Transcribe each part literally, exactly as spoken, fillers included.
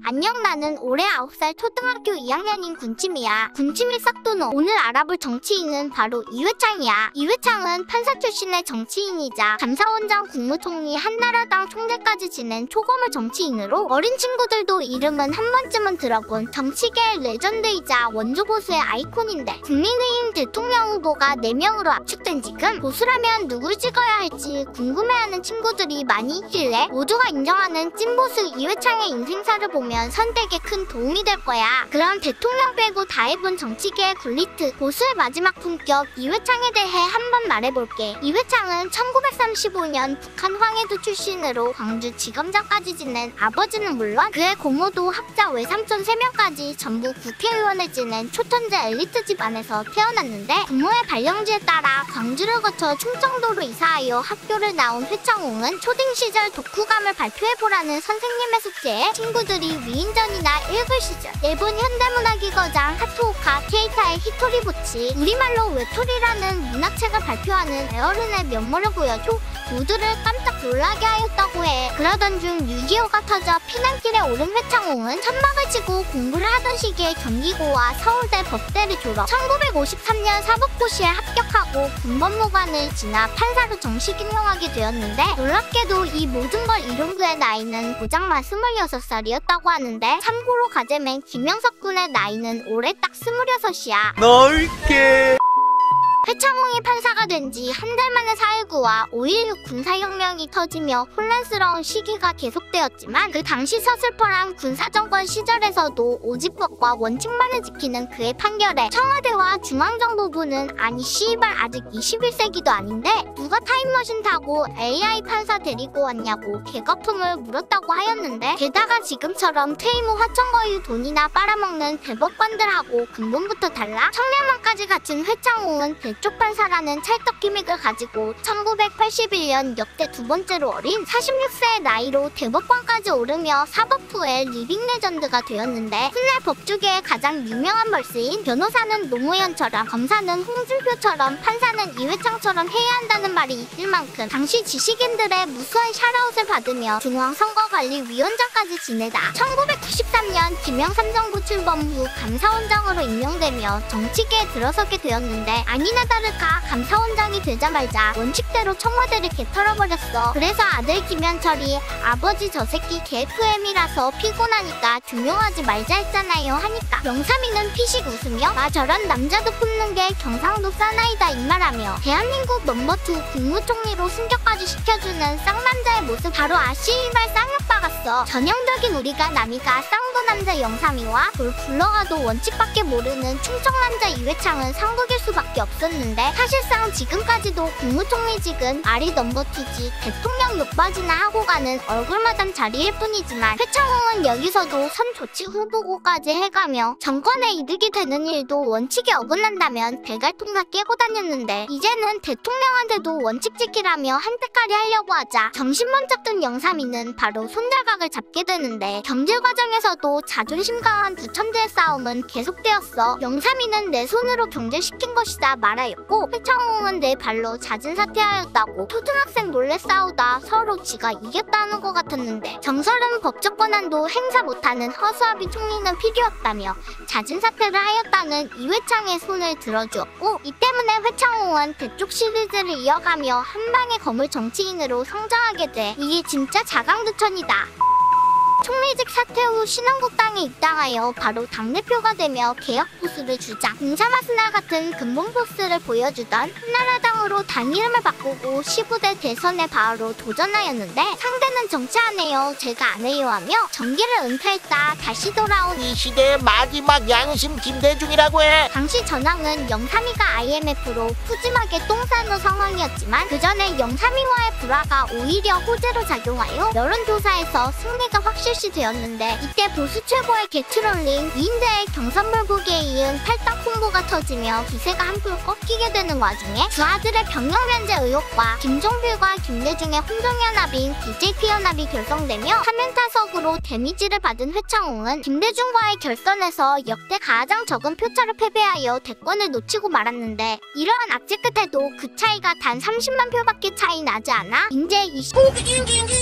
안녕, 나는 올해 아홉 살 초등학교 이 학년인 군침이야. 군침이 싹도노. 오늘 알아볼 정치인은 바로 이회창이야. 이회창은 판사 출신의 정치인이자 감사원장, 국무총리, 한나라당 총재까지 지낸 초거물 정치인으로 어린 친구들도 이름은 한 번쯤은 들어본 정치계의 레전드이자 원조보수의 아이콘인데, 국민의힘 대통령 후보가 네 명으로 압축된 지금 보수라면 누굴 찍어야 할지 궁금해하는 친구들이 많이 있길래 모두가 인정하는 찐보수 이회창의 인생사를 보면 선택에 큰 도움이 될 거야. 그럼 대통령 빼고 다 해본 정치계의 굴리트, 보수의 마지막 품격 이회창에 대해 한번 말해볼게. 이회창은 천구백삼십오 년 북한 황해도 출신으로 광주지검장까지 지낸 아버지는 물론 그의 고모도 학자 외삼촌 세 명까지 전부 국회의원을 지낸 초천재 엘리트 집안에서 태어났는데, 부모의 발령지에 따라 광주를 거쳐 충청도로 이사하여 학교를 나온 회창홍은 초딩 시절 독후감을 발표해보라는 선생님의 숙제에 친구들이 위인전이나 읽을 시절 일본 현대문학의 거장 하토오카 케이타의 히토리보치, 우리말로 외톨이라는 문학책을 발표하는 에어른의 면모를 보여줘 모두를 깜짝 놀라게 하였다고 해. 그러던 중 육이오가 터져 피난길에 오른 회창홍은 천막을 치고 공부를 하던 시기에 경기고와 서울대 법대를 졸업, 천구백오십삼 년 사법고시에 합격하고 군법무관을 지나 판사로 정식 임용하게 되었는데, 놀랍게도 이 모든 걸 이룬 그의 나이는 고작만 스물여섯 살이었다고 하는데, 참고로 가재맨 김영석 군의 나이는 올해 딱 스물여섯이야. 넓게 회창홍이 판사가 된 지 한 달 만에 사 일구와 오일육 군사혁명이 터지며 혼란스러운 시기가 계속되었지만, 그 당시 서슬퍼랑 군사정권 시절에서도 오직법과 원칙만을 지키는 그의 판결에 청와대와 중앙정보부는 아니 씨발 아직 이십일 세기도 아닌데 누가 타임머신 타고 에이아이 판사 데리고 왔냐고 개거품을 물었다고 하였는데, 게다가 지금처럼 퇴임 후 화천거유 돈이나 빨아먹는 대법관들하고 근본부터 달라 청량만까지 갖춘 회창홍은 대쪽 판사라는 찰떡 기믹을 가지고 천구백팔십일 년 역대 두 번째로 어린 사십육 세의 나이로 대법관까지 오르며 사법부의 리빙 레전드가 되었는데, 훗날 법조계의 가장 유명한 벌스인 변호사는 노무현처럼, 검사는 홍준표처럼, 판사는 이회창처럼 해야 한다는 말이 있을 만큼 당시 지식인들의 무수한 샤라웃을 받으며 중앙선거관리위원장까지 지내다 천구백구십삼 년 김영삼 정부 출범 후 감사원장으로 임명되며 정치계에 들어서게 되었는데, 아니나 다를까 감사원장이 되자마자 원칙대로 청와대를 개털어버렸어. 그래서 아들 김현철이 아버지 저 새끼 개에프엠이라서 피곤하니까 중용하지 말자 했잖아요 하니까 영삼이는 피식 웃으며 아 저런 남자도 뽑는 게 경상도 사나이다 이말하며 대한민국 넘버투 국무총리로 승격까지 시켜주는 쌍남자의 모습, 바로 아씨발 쌍욕박았어. 전형적인 우리가 남이가 쌍도남자 영삼이와 돌 굴러가도 원칙밖에 모르는 충청남자 이회창은 상극일 수밖에 없었는데, 사실상 지금까지도 국무총리직은 아리 넘버투지 대통령 욕받이나 하고 가는 얼굴마담 자리일 뿐이지만, 회창홍은 여기서도 선조치 후보고까지 해가며 정권에 이득이 되는 일도 원칙에 어긋난다면 대갈통사 깨고 다녔는데, 이제는 대통령한테도 원칙 지키라며 한때까리 하려고 하자 정신번쩍 든 영삼이는 바로 손잘각을 잡게 되는데, 경질 과정에서도 자존심 강한 두 천재의 싸움은 계속되었어. 영삼이는 내 손으로 경질시킨 것이다 말하였고, 회창홍은 내 발로 잦은 사퇴하였다고. 초등학생 몰래 싸우다 서로 지가 이겼다는 것 같았는데, 정설은 법적 권한도 행사 못하는 허수아비 총리는 필요없다며 잦은 사퇴를 하였다는 이회창의 손을 들어주었고, 이 때문에 회창홍은 대쪽 시리즈를 이어가며 한방의 거물 정치인으로 성장하게 돼. 이게 진짜 자강두천이다. 총리직 사퇴 후 신한국당에 입당하여 바로 당대표가 되며 개혁 보수를 주장, 공사마스날 같은 근본 보스를 보여주던 한나라당으로 당 이름을 바꾸고 십오 대 대선에 바로 도전하였는데, 상대는 정치 안 해요, 제가 안 해요 하며 정기를 은퇴했다 다시 돌아온 이 시대의 마지막 양심 김대중이라고 해. 당시 전황은 영삼이가 아이엠에프로 푸짐하게 똥 싸는 상황이었지만, 그 전에 영삼이와의 불화가 오히려 호재로 작용하여 여론조사에서 승리가 확실 실시되었는데, 이때 보수 최고의 개트롤링 이인대의 경선불복에 이은 팔당 홍보가 터지며 기세가 한풀 꺾이게 되는 와중에 두 아들의 병역면제 의혹과 김종필과 김대중의 혼종연합인 비제이피연합이 결성되며 화면 타석으로 데미지를 받은 회창홍은 김대중과의 결선에서 역대 가장 적은 표차로 패배하여 대권을 놓치고 말았는데, 이러한 악재 끝에도 그 차이가 단 삼십만 표밖에 차이 나지 않아 인제 이십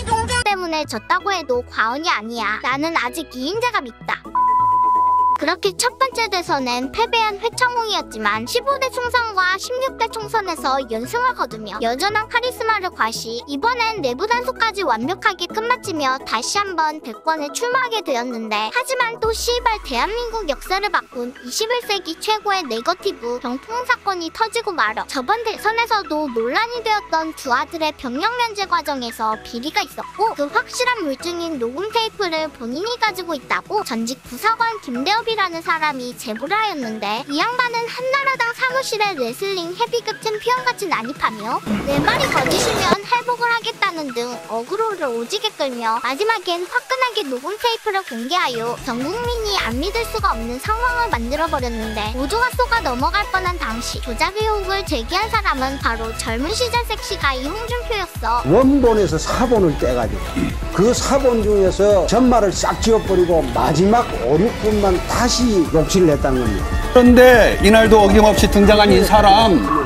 때문에 졌다고 해도 과언이 아니야. 나는 아직 이인재가 밉다. 그렇게 첫 번째 대선엔 패배한 회창홍이었지만 십오 대 총선과 십육 대 총선에서 연승을 거두며 여전한 카리스마를 과시, 이번엔 내부 단속까지 완벽하게 끝마치며 다시 한번 대권에 출마하게 되었는데, 하지만 또 씨발 대한민국 역사를 바꾼 이십일 세기 최고의 네거티브 병풍 사건이 터지고 말어 저번 대선에서도 논란이 되었던 두 아들의 병역 면제 과정에서 비리가 있었고, 그 확실한 물증인 녹음 테이프를 본인이 가지고 있다고 전직 부사관 김대엽 이라는 사람이 제보를 하였는데, 이 양반은 한나라당 사무실에 레슬링 헤비급 챔피언같이 난입하며 내 말이 거짓이면 회복을 하겠다는 등 어그로를 오지게 끌며 마지막엔 화끈하게 녹음 테이프를 공개하여 전 국민이 안 믿을 수가 없는 상황을 만들어버렸는데, 모두가 쏘가 넘어갈 뻔한 당시 조작 의혹을 제기한 사람은 바로 젊은 시절 섹시가이 홍준표였어. 원본에서 사본을 떼가지고 그 사본 중에서 전말을 싹 지워버리고 마지막 오, 육 분만 다시 녹취를 했다는 겁니다. 그런데 이날도 어김없이 등장한 이 사람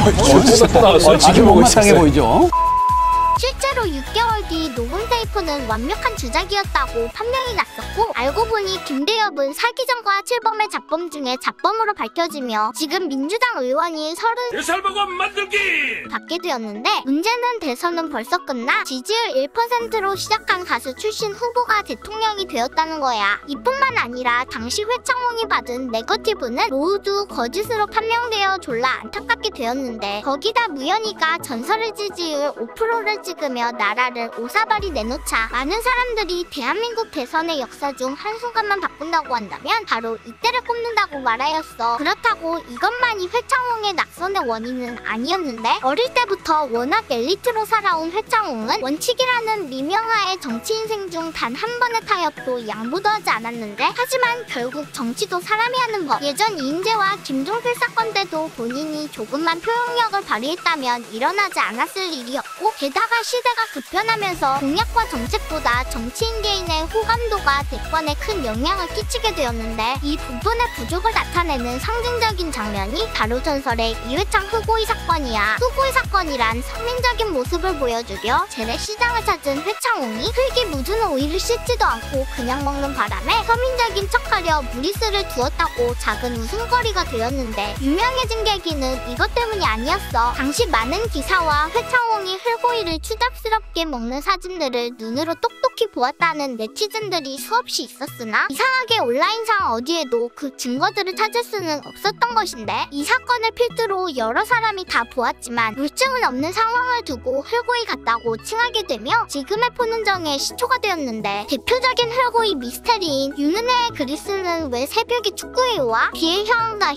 어, 아주 못마땅해 보이죠? 실제로 육 개월 뒤 녹음 테이프는 완벽한 주작이었다고 판명이 났었고, 알고 보니 김대엽은 사기전과 칠범의 잡범 중에 잡범으로 밝혀지며 지금 민주당 의원이 서른 예살보고 만들기! 받게 되었는데, 문제는 대선은 벌써 끝나 지지율 일 퍼센트로 시작한 가수 출신 후보가 대통령이 되었다는 거야. 이뿐만 아니라 당시 회창홍이 받은 네거티브는 모두 거짓으로 판명되어 졸라 안타깝게 되었는데, 거기다 무연이가 전설의 지지율 오 퍼센트를 찍으며 나라를 오사발이 내놓자 많은 사람들이 대한민국 대선의 역사 중 한순간만 바꾼다고 한다면 바로 이때를 꼽는다고 말하였어. 그렇다고 이것만이 회창홍의 낙선의 원인은 아니었는데, 어릴 때부터 워낙 엘리트로 살아온 회창홍은 원칙이라는 미명하에 정치 인생 중 단 한 번의 타협도 양보도 하지 않았는데, 하지만 결국 정치도 사람이 하는 법. 예전 이인재와 김종필 사건 때도 본인이 조금만 표현력을 발휘했다면 일어나지 않았을 일이었고, 게다가 시대가 급변하면서 공약과 정책보다 정치인 개인의 호감도가 대권에 큰 영향을 끼치게 되었는데, 이 부분의 부족을 나타내는 상징적인 장면이 바로 전설의 이회창 흑오이 사건이야. 흑오이 사건이란 선민적인 모습을 보여주려 재래시장을 찾은 회창홍이 흙이 묻은 오이를 씻지도 않고 그냥 먹는 바람에 서민적인 척하려 무리수를 두었다고 작은 웃음거리가 되었는데, 유명해진 계기는 이것 때문이 아니었어. 당시 많은 기사와 회창홍이 흑오이를 추잡스럽게 먹는 사진들을 눈으로 똑똑히 보았다는 네티즌들이 수없이 있었으나, 이상하게 온라인상 어디에도 그 증거들을 찾을 수는 없었던 것인데, 이 사건을 필두로 여러 사람이 다 보았지만 물증은 없는 상황을 두고 흑오이 같다고 칭하게 되며 지금의 포문정의 시초가 되었는데, 대표적인 흑오이 미스테리인 윤은혜의 그리스는 왜 새벽에 축구에 와? 비애형과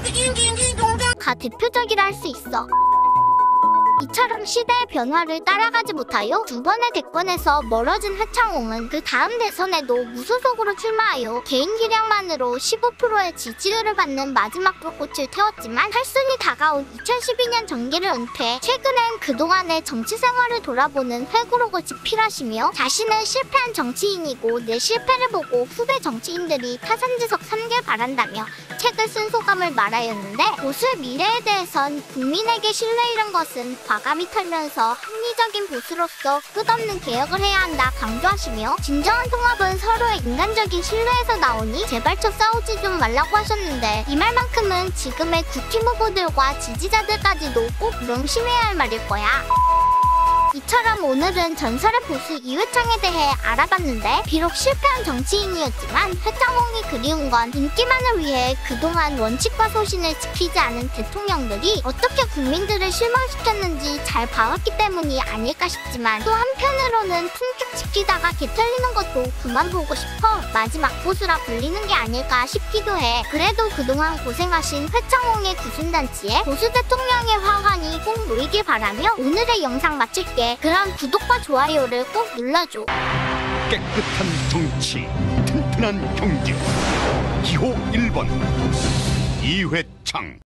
효리가 대표적이라 할 수 있어. 이처럼 시대의 변화를 따라가지 못하여 두 번의 대권에서 멀어진 회창홍은 그 다음 대선에도 무소속으로 출마하여 개인 기량만으로 십오 퍼센트의 지지율을 받는 마지막 불꽃을 태웠지만, 팔순이 다가온 이천십이 년 정계를 은퇴, 최근엔 그동안의 정치 생활을 돌아보는 회고록을 집필하시며 자신은 실패한 정치인이고 내 실패를 보고 후배 정치인들이 타산지석 삼길 바란다며 책을 쓴 소감을 말하였는데, 보수의 미래에 대해선 국민에게 신뢰 잃은 것은 과감히 털면서 합리적인 보수로서 끝없는 개혁을 해야 한다 강조하시며, 진정한 통합은 서로의 인간적인 신뢰에서 나오니 제발 쳐 싸우지 좀 말라고 하셨는데, 이 말만큼은 지금의 국힘 후보들과 지지자들까지도 꼭 명심해야 할 말일 거야. 이처럼 오늘은 전설의 보수 이회창에 대해 알아봤는데, 비록 실패한 정치인이었지만 회창홍이 그리운 건 인기만을 위해 그동안 원칙과 소신을 지키지 않은 대통령들이 어떻게 국민들을 실망시켰는지 잘 봐왔기 때문이 아닐까 싶지만, 또 한편으로는 품격 지키다가 개 털리는 것도 그만 보고 싶어 마지막 보수라 불리는 게 아닐까 싶기도 해. 그래도 그동안 고생하신 회창홍의 구순단치에 보수 대통령의 화환이 꼭 놓이길 바라며 오늘의 영상 마칠게. 그럼 구독과 좋아요를 꼭 눌러줘. 깨끗한 정치, 튼튼한 경제. 기호 일 번 이회창.